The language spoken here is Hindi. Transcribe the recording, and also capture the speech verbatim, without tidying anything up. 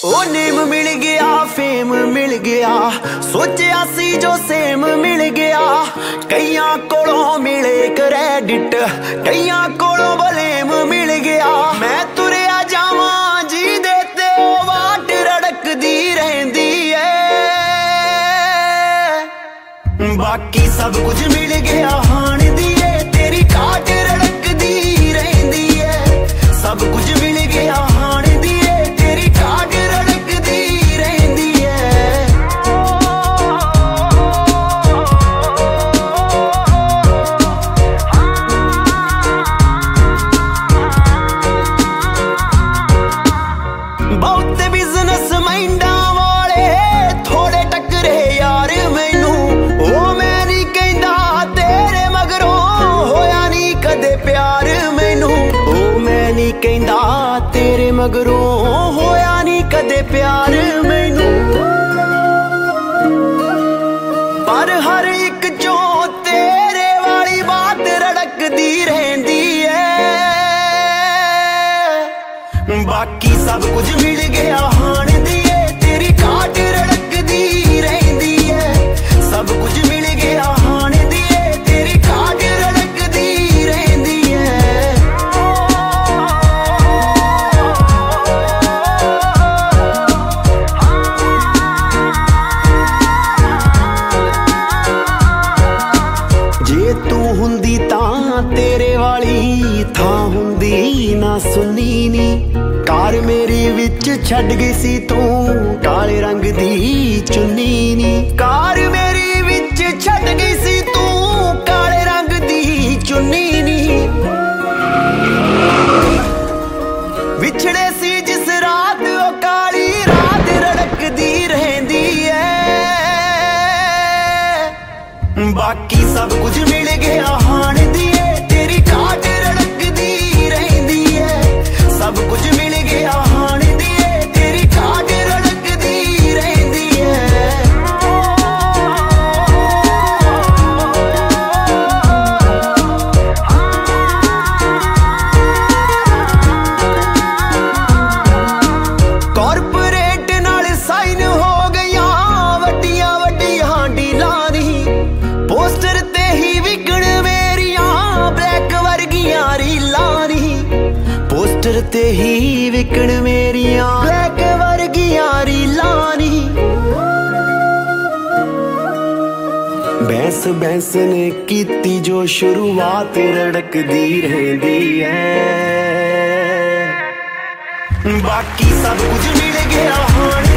ओ नेम मिल गया, फेम मिल गया, सोचा सी जो सेम मिल गया। कईयां कोलों मिले क्रेडिट, कईयां कोलों बलेम मिल गया। मैं तुरया जावां जी देते ओ वाट रड़कदी रहंदी है। बाकी सब कुछ मिल गया हाण दी है, तेरी काट रड़कदी रहंदी है। सब कुछ मिल गया हाण दी है, तेरी काट रड़कदी रहंदी है। बहुत बिजनेस माइंडा वाले थोड़े टकरे यार मैनू। ओ मैं नहीं कहंदा तेरे मगरों होया नहीं कदे प्यार मैनू। ओ मैं नहीं कहंदा तेरे मगरों होया नहीं कदे प्यार मैनू। पर हर एक चो तेरे वाली बात रड़कदी रहंदी है। बाकी सब कुछ मिल गया हाण दी है, तेरी काट रड़कदी रहंदी है। सब कुछ मिल गया हाण दी है, तेरी काट रड़कदी रहंदी है। जे तू हुंदी तां तेरे वाली थां हुंदी ना सुनी नी। कार मेरी विच छड़ गई सी तू काले रंग दी चुन्नी नी। कार मेरी विच छड़ गई सी तू काले रंग दी चुन्नी नी। विछड़े सी जिस रात ओ काली रात रड़कदी रहंदी है। बाकी सब कुछ मिल गया हाण दी है, तेरी काट रड़कदी रहंदी है। सब कुछ मिल गया हाण दी है, तेरी काट रड़कदी रहंदी है। कॉर्पोरेट नाल साइन हो गईयां वड्डियां वड्डियां डीलां नी। पोस्टर ते ही विकण मेरियां ब्लैक वर्गियां रीलां नी। पोस्टर ते ही विकण मेरियां ब्लैक वर्गियां रीलां नी। बैंस बैंस ने कीती जो शुरुआत रड़कदी रहंदी है। बाकी सब कुछ मिल गया हाण